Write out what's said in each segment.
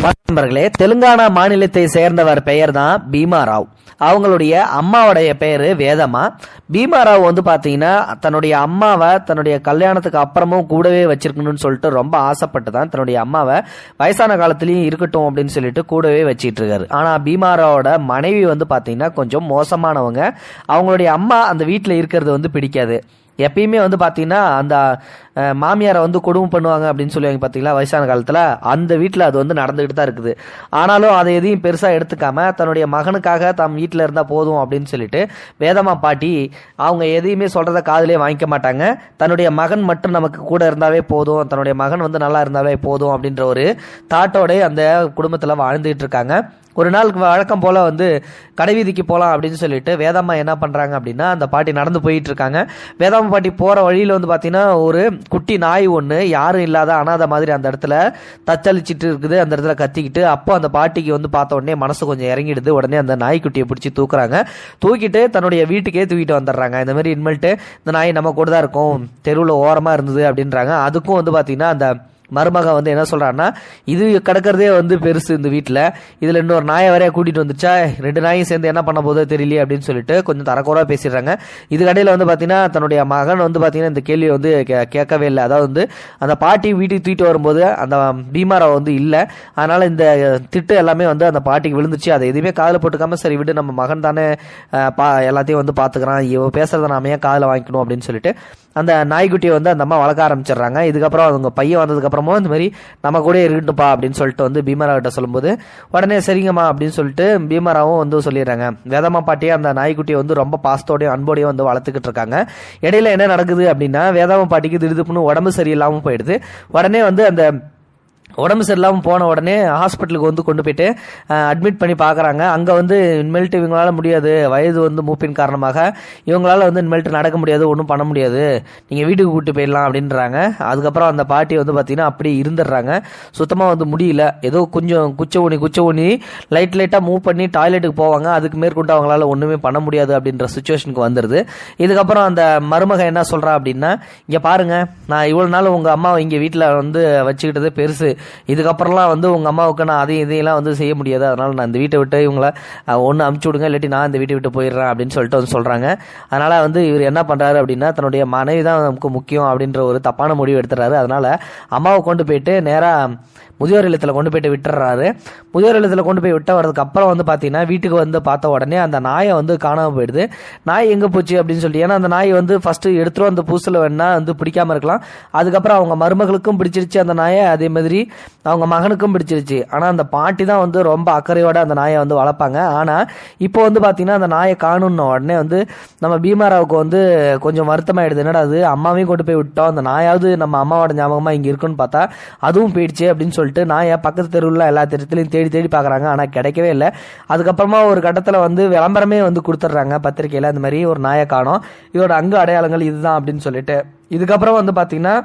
நண்பர்களே, தெலுங்கானா மாநிலத்தை சேர்ந்தவர் பெயர் தான் பீமா ராவ். அவங்களுடைய அம்மாவுடைய பெயரு வேதம்மா. பீமா ராவ் வந்து பாத்தீங்கன்னா தன்னுடைய அம்மாவை தன்னுடைய கல்யாணத்துக்கு அப்புறமும் கூடவே வச்சிருக்கணும்னு சொல்லிட்டு ரொம்ப ஆசைப்பட்டு தான் தன்னுடைய அம்மாவை வயசான காலத்திலயும் இருக்கட்டும் அப்படின்னு சொல்லிட்டு கூடவே வச்சிட்டு இருக்காரு. ஆனா பீமா ராவோட மனைவி வந்து பாத்தீங்கன்னா கொஞ்சம் மோசமானவங்க. அவங்களுடைய அம்மா அந்த வீட்டுல இருக்கிறது வந்து பிடிக்காது. எப்பயுமே வந்து பாத்தீங்கன்னா அந்த மாமியாரை வந்து கொடுமை பண்ணுவாங்க அப்படின்னு சொல்லுவாங்க பாத்தீங்களா வயசான காலத்துல. அந்த வீட்டுல அது வந்து நடந்துகிட்டு தான் இருக்குது. ஆனாலும் அதை எதையும் பெருசா எடுத்துக்காம தன்னுடைய மகனுக்காக தம் வீட்டுல இருந்தா போதும் அப்படின்னு சொல்லிட்டு வேதம்மா பாட்டி அவங்க எதையுமே சொல்றத காதுலயே வாங்கிக்க மாட்டாங்க. தன்னுடைய மகன் மட்டும் நமக்கு கூட இருந்தாவே போதும், தன்னுடைய மகன் வந்து நல்லா இருந்தாவே போதும் அப்படின்ற ஒரு தாட்டோட அந்த குடும்பத்துல வாழ்ந்துட்டு இருக்காங்க. ஒரு நாள் வழக்கம் போல வந்து கடைவீதிக்கு போகலாம் அப்படின்னு சொல்லிட்டு வேதம்மா என்ன பண்றாங்க அப்படின்னா அந்த பாட்டி நடந்து போயிட்டு இருக்காங்க. வேதம்மா பாட்டி போற வழியில வந்து பாத்தீங்கன்னா ஒரு குட்டி நாய் ஒன்று யாரும் இல்லாத அனாதை மாதிரி அந்த இடத்துல தத்தளிச்சிட்டு இருக்குது. அந்த இடத்துல கத்திக்கிட்டு அப்போ அந்த பாட்டிக்கு வந்து பார்த்த உடனே மனசு கொஞ்சம் இறங்கிடுது. உடனே அந்த நாய்க்குட்டியை பிடிச்சி தூக்குறாங்க. தூக்கிட்டு தன்னுடைய வீட்டுக்கே தூக்கிட்டு வந்துடுறாங்க. இந்த மாதிரி இனிமேல்ட்டு இந்த நாய் நம்ம கூட தான் இருக்கும், தெருவில் ஓரமா இருந்தது அப்படின்றாங்க. அதுக்கும் வந்து பாத்தீங்கன்னா அந்த மருமக வந்து என்ன சொல்றான்னா, இது கிடக்கிறதே வந்து பெருசு இந்த வீட்டுல, இதுல இன்னொரு நாயை வரைய கூட்டிட்டு வந்துச்சா, 2 நாயும் சேர்ந்து என்ன பண்ண போதோ தெரியலையே அப்படின்னு சொல்லிட்டு கொஞ்சம் தரக்குறவா பேசிடுறாங்க. இதுக்கடையில வந்து பாத்தீங்கன்னா தன்னுடைய மகன் வந்து பாத்தீங்கன்னா இந்த கேள்வி வந்து கேட்கவே இல்லை. அதாவது வந்து அந்த பாட்டி வீட்டுக்கு தூக்கிட்டு வரும்போது அந்த பீமாராவ் வந்து இல்லை. அதனால இந்த திட்டு எல்லாமே வந்து அந்த பாட்டிக்கு விழுந்துச்சு. அதை எதுவுமே காதுல போட்டுக்காம சரி விட்டு நம்ம மகன் தானே எல்லாத்தையும் வந்து பாத்துக்கிறான், இவ பேசுறத நாம ஏன் காதுல வாங்கிக்கணும் அப்படின்னு சொல்லிட்டு அந்த நாய்க்குட்டியை வந்து அந்த அம்மா வளர்க்க ஆரம்பிச்சிடுறாங்க. இதுக்கப்புறம் அவங்க பையன் வந்ததுக்கு அப்புறமும் இந்த மாதிரி நம்ம கூட இருக்கட்டும்பா அப்படின்னு சொல்லிட்டு வந்து பீமாராவ் கிட்ட சொல்லும்போது உடனே சரிங்கம்மா அப்படின்னு சொல்லிட்டு பீமாராவும் வந்து சொல்லிடுறாங்க. வேதம்மா பாட்டியை அந்த நாய்க்குட்டியை வந்து ரொம்ப பாசத்தோடையும் அன்போடையும் வந்து வளர்த்துக்கிட்டு இருக்காங்க. இடையில என்ன நடக்குது அப்படின்னா வேதம்மா பாட்டிக்கு திடுதுப்புன்னு உடம்பு சரியில்லாம போயிடுது. உடனே வந்து அந்த உடம்பு சரியில்லாமல் போன உடனே ஹாஸ்பிட்டலுக்கு வந்து கொண்டு போயிட்டு அட்மிட் பண்ணி பார்க்குறாங்க. அங்கே வந்து இனிமேல்ட்டு இவங்களால முடியாது, வயது வந்து மூப்பின் காரணமாக இவங்களால வந்து இனிமேல்ட்டு நடக்க முடியாது, ஒன்றும் பண்ண முடியாது, நீங்கள் வீட்டுக்கு கூப்பிட்டு போயிடலாம் அப்படின்றாங்க. அதுக்கப்புறம் அந்த பாட்டி வந்து பார்த்தீங்கன்னா அப்படியே இருந்துடுறாங்க. சுத்தமாக வந்து முடியல, ஏதோ கொஞ்சம் குச்ச ஊனி லைட்டாக மூவ் பண்ணி டாய்லெட்டுக்கு போவாங்க. அதுக்கு மேற்கொண்டு அவங்களால ஒன்றுமே பண்ண முடியாது அப்படின்ற சுச்சுவேஷனுக்கு வந்துடுது. இதுக்கப்புறம் அந்த மருமக என்ன சொல்கிறா அப்படின்னா, இங்கே பாருங்க, நான் இவ்வளோ நாள் உங்கள் அம்மாவை இங்கே வீட்டில் வந்து வச்சுக்கிட்டது பெருசு, இதுக்கப்புறம்லாம் வந்து உங்க அம்மாவுக்கு நான் இதையெல்லாம் வந்து செய்ய முடியாது, அதனால நான் இந்த வீட்டை விட்டு இவங்கள ஒன்று அமுச்சு விடுங்க, இல்லாட்டி நான் இந்த வீட்டை விட்டு போயிடுறேன் அப்படின்னு சொல்லிட்டு வந்து சொல்றாங்க. அதனால வந்து இவர் என்ன பண்றாரு அப்படின்னா தன்னுடைய மனைவி தான் நமக்கு முக்கியம் அப்படின்ற ஒரு தப்பான முடிவு எடுத்துறாரு. அதனால அம்மாவை கொண்டு போயிட்டு நேரா முதியோர் இல்லத்தில் கொண்டு போயிட்டு விட்டுறாரு. முதியோர் இல்லத்தில் கொண்டு போய் விட்ட வரதுக்கு அப்புறம் வந்து பார்த்தீங்கன்னா வீட்டுக்கு வந்து பார்த்த உடனே அந்த நாயை வந்து காணாமல் போயிடுது. நாய் எங்கே போச்சு அப்படின்னு சொல்லிட்டு, ஏன்னா அந்த நாய் வந்து ஃபர்ஸ்ட் எடுத்துரும் அந்த பூசில் வேணா வந்து பிடிக்காம இருக்கலாம். அதுக்கப்புறம் அவங்க மருமகளுக்கும் பிடிச்சிருச்சு அந்த நாயை, அதே மாதிரி அவங்க மகனுக்கும் பிடிச்சிருச்சு. ஆனால் அந்த பாட்டி தான் வந்து ரொம்ப அக்கறையோட அந்த நாயை வந்து வளர்ப்பாங்க. ஆனால் இப்போ வந்து பார்த்தீங்கன்னா அந்த நாயை காணும்ன உடனே வந்து நம்ம பீமாராவுக்கு வந்து கொஞ்சம் வருத்தமாயிடுது. என்னடா அது, அம்மாவையும் கொண்டு போய் விட்டோம், அந்த நாயாவது நம்ம அம்மாவோட ஞாபகமாக இங்கே இருக்குன்னு பார்த்தா அதுவும் போயிடுச்சு அப்படின்னு சொல்லிட்டு நாயை பக்கத்து தெருவில் எல்லா தெருத்திலையும் தேடி பார்க்குறாங்க. ஆனால் கிடைக்கவே இல்லை. அதுக்கப்புறமா ஒரு கட்டத்தில் வந்து விளம்பரமே வந்து கொடுத்துட்றாங்க பத்திரிகையில், இந்த மாதிரி ஒரு நாயை காணோம், இதோட அங்கு அடையாளங்கள் இதுதான் அப்படின்னு சொல்லிட்டு. இதுக்கப்புறம் வந்து பார்த்தீங்கன்னா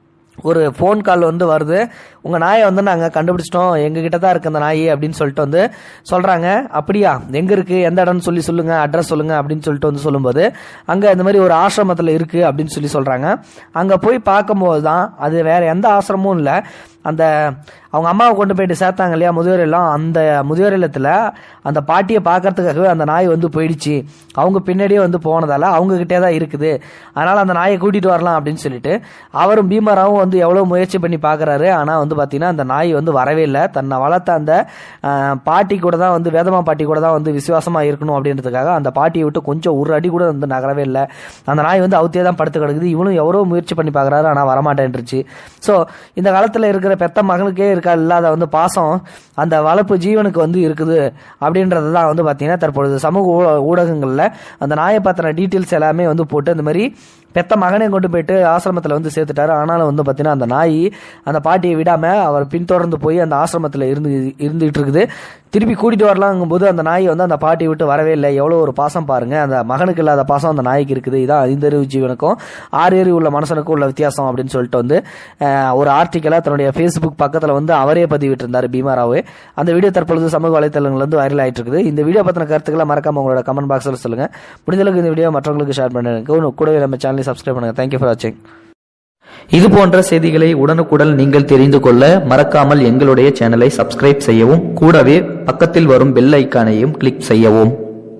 ஒரு ஃபோன் கால் வந்து வருது, உங்கள் நாயை வந்து நாங்கள் கண்டுபிடிச்சிட்டோம், எங்ககிட்ட தான் இருக்குது அந்த நாய் அப்படின்னு சொல்லிட்டு வந்து சொல்கிறாங்க. அப்படியா, எங்கே இருக்குது, எந்த இடம்னு சொல்லுங்கள், அட்ரஸ் சொல்லுங்கள் அப்படின்னு சொல்லிட்டு வந்து சொல்லும்போது அங்கே இந்த மாதிரி ஒரு ஆசிரமத்தில் இருக்குது அப்படின்னு சொல்கிறாங்க. அங்கே போய் பார்க்கும்போது தான் அது வேற எந்த ஆசிரமும் இல்லை, அந்த அவங்க அம்மாவை கொண்டு போயிட்டு சேர்த்தாங்க இல்லையா முதியோர் இல்லம், அந்த முதியோர் இல்லத்தில் அந்த பாட்டியை பார்க்கறதுக்காகவே அந்த நாய் வந்து போயிடுச்சு. அவங்க பின்னாடியே வந்து போனதால அவங்ககிட்டே தான் இருக்குது, அதனால் அந்த நாயை கூட்டிகிட்டு வரலாம் அப்படின்னு சொல்லிட்டு அவரும் பீமாராவும் வந்து எவ்வளோ முயற்சி பண்ணி பார்க்குறாரு. ஆனால் வந்து பார்த்தீங்கன்னா அந்த நாய் வந்து வரவே இல்லை. தன்னை வளர்த்த அந்த பாட்டி கூட தான் வந்து வேதம்மா பாட்டி கூட தான் வந்து விசுவாசமாக இருக்கணும் அப்படின்றதுக்காக அந்த பாட்டியை விட்டு கொஞ்சம் ஒரு அடி கூட வந்து நகரவே இல்லை. அந்த நாய் வந்து அவுத்தே தான் படுத்து கிடக்குது. இவனும் எவ்வளோ முயற்சி பண்ணி பார்க்குறாரு, ஆனால் வரமாட்டேன்ருச்சு. ஸோ இந்த காலத்தில் இருக்கிற பெத்த மகனுக்கே இல்லாத வந்து பாசம் அந்த வளர்ப்பு ஜீவனுக்கு வந்து இருக்குது அப்படின்றது தான் வந்து பார்த்தீங்கன்னா தற்பொழுது சமூக ஊடகங்களில் அந்த நாயை பற்றின டீட்டெயில்ஸ் எல்லாமே வந்து போட்டு இந்த மாதிரி பெத்த மகனை கொண்டு போயிட்டு ஆசிரமத்தில் வந்து சேர்த்துட்டாரு. ஆனாலும் வந்து பார்த்தீங்கன்னா அந்த நாய் அந்த பாட்டியை விடாமல் அவர் பின்தொடர்ந்து போய் அந்த ஆசிரமத்தில் இருந்துகிட்டு இருக்குது. திருப்பி கூட்டிகிட்டு வரலாங்கும் போது அந்த நாய் வந்து அந்த பாட்டியை விட்டு வரவே இல்லை. எவ்வளோ ஒரு பாசம் பாருங்க, அந்த மகனுக்கு இல்லாத பாசம் அந்த நாய்க்கு இருக்குது. இதான் 5 அறிவு ஜீவனுக்கும் 6 அறிவு உள்ள மனுஷனுக்கும் உள்ள வித்தியாசம் அப்படின்னு சொல்லிட்டு வந்து ஒரு ஆர்டிக்கலை தன்னுடைய ஃபேஸ்புக் பக்கத்தில் வந்து அவரே பதிவிட்டு இருந்தார் பீமாராவ். அந்த வீடியோ தற்பொழுது சமூக வலைத்தளங்கள் வந்து வைரல் ஆகிட்டு இருக்குது. இந்த வீடியோ பற்றின கருத்துக்களை மறக்காம உங்களோட கமெண்ட் பாக்ஸில் சொல்லுங்கள். முடிஞ்சளவுக்கு இந்த வீடியோ மற்றவங்களுக்கு ஷேர் பண்ணுங்க. கூடவே நம்ம சேனலை சப்ஸ்கிரைப் பண்ணுங்க. தேங்க்யூ ஃபார் வாட்சிங். இது போன்ற செய்திகளை உடனுக்குடன் நீங்கள் தெரிந்து கொள்ள மறக்காமல் எங்களுடைய சேனலை சப்ஸ்கிரைப் செய்யவும், கூடவே பக்கத்தில் வரும் பெல் ஐக்கானையும் கிளிக் செய்யவும்.